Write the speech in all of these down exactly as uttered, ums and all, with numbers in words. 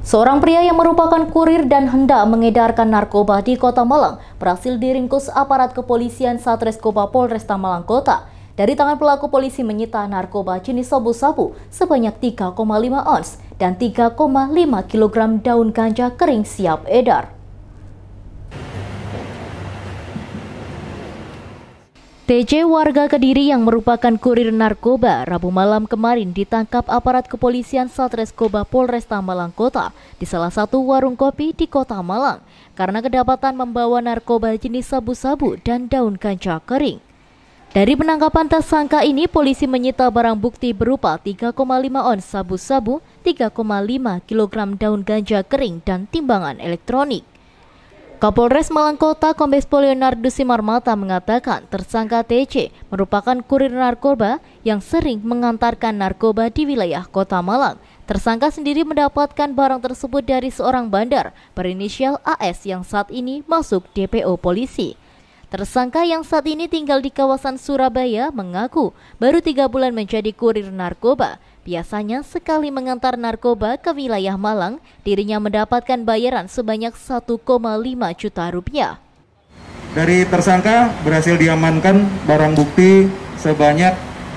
Seorang pria yang merupakan kurir dan hendak mengedarkan narkoba di Kota Malang berhasil diringkus aparat kepolisian Satreskoba Polresta Malang Kota. Dari tangan pelaku, polisi menyita narkoba jenis sabu-sabu sebanyak tiga koma lima ons dan tiga koma lima kilogram daun ganja kering siap edar. T J, warga Kediri yang merupakan kurir narkoba, Rabu malam kemarin ditangkap aparat kepolisian Satreskoba Polresta Malang Kota di salah satu warung kopi di Kota Malang karena kedapatan membawa narkoba jenis sabu-sabu dan daun ganja kering. Dari penangkapan tersangka ini, polisi menyita barang bukti berupa tiga koma lima ons sabu-sabu, tiga koma lima kilogram daun ganja kering, dan timbangan elektronik. Kapolres Malang Kota Kombes Pol Leonardo Simarmata mengatakan tersangka T J merupakan kurir narkoba yang sering mengantarkan narkoba di wilayah Kota Malang. Tersangka sendiri mendapatkan barang tersebut dari seorang bandar berinisial A S yang saat ini masuk D P O polisi. Tersangka yang saat ini tinggal di kawasan Surabaya mengaku baru tiga bulan menjadi kurir narkoba. Biasanya sekali mengantar narkoba ke wilayah Malang, dirinya mendapatkan bayaran sebanyak satu koma lima juta rupiah. Dari tersangka berhasil diamankan barang bukti sebanyak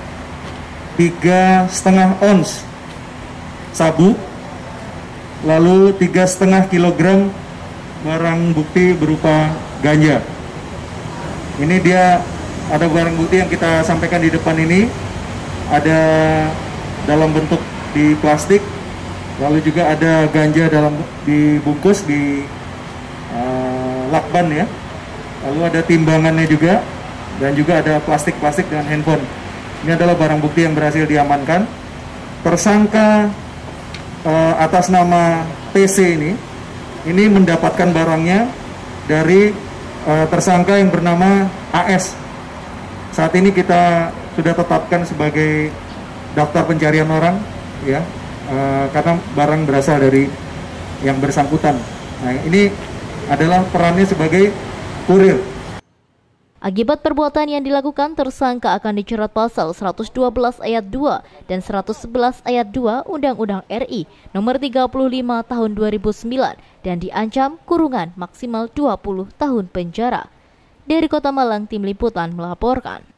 tiga setengah ons sabu, lalu tiga setengah kilogram barang bukti berupa ganja. Ini dia ada barang bukti yang kita sampaikan di depan ini, ada dalam bentuk di plastik, lalu juga ada ganja dalam dibungkus di uh, lakban ya, lalu ada timbangannya juga, dan juga ada plastik-plastik dengan handphone. Ini adalah barang bukti yang berhasil diamankan. Tersangka uh, atas nama P C ini, ini mendapatkan barangnya dari uh, tersangka yang bernama A S. Saat ini kita sudah tetapkan sebagai daftar pencarian orang, ya, e, karena barang berasal dari yang bersangkutan. Nah, ini adalah perannya sebagai kurir. Akibat perbuatan yang dilakukan, tersangka akan dijerat pasal seratus dua belas ayat dua dan seratus sebelas ayat dua Undang-Undang R I nomor tiga puluh lima tahun dua ribu sembilan dan diancam kurungan maksimal dua puluh tahun penjara. Dari Kota Malang, tim liputan melaporkan.